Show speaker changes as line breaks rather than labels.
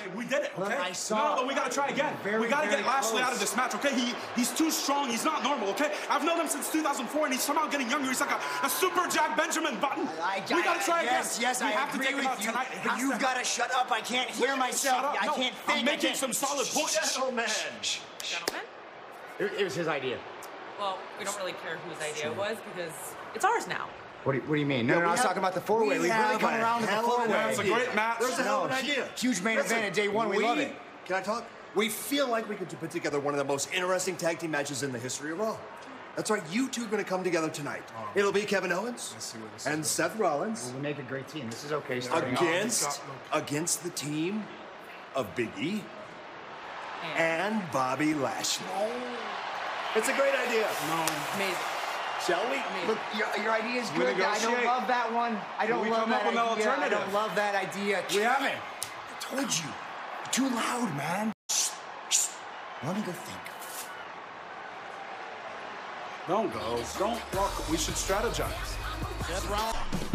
We did it, okay?
I saw.
No, but we gotta try again. We gotta get Lashley out of this match, okay? He's too strong. He's not normal, okay? I've known him since 2004, and he's somehow getting younger. He's like a super Jack Benjamin button. We gotta try again.
Yes,
we
I
have to
agree
take him out
with you.
tonight.
But you've got to shut up. I can't hear myself. I can't think.
I'm making some solid points.
Gentlemen.
Gentlemen?
It was his idea.
Well, we don't really care whose idea it was because it's ours now.
What do you mean? No, I was talking about the four-way. We've really come around to the four-way.
That's a great match.
There's a hell of an idea.
Huge main event at day one. We love it.
Can I talk? We feel like we could put together one of the most interesting tag team matches in the history of Raw. That's right, you two are going to come together tonight. It'll be Kevin Owens and Seth Rollins.
We'll make a great team. This is okay.
Against the team of Big E and Bobby Lashley. It's a great idea.
Amazing.
Shall we?
Look, your idea is good. I don't love that one. I don't love that idea. I don't love that idea.
We haven't.
I told you. You're too loud, man. Shh. Let me go think.
Don't go. Don't walk. We should strategize.
Seth Rollins.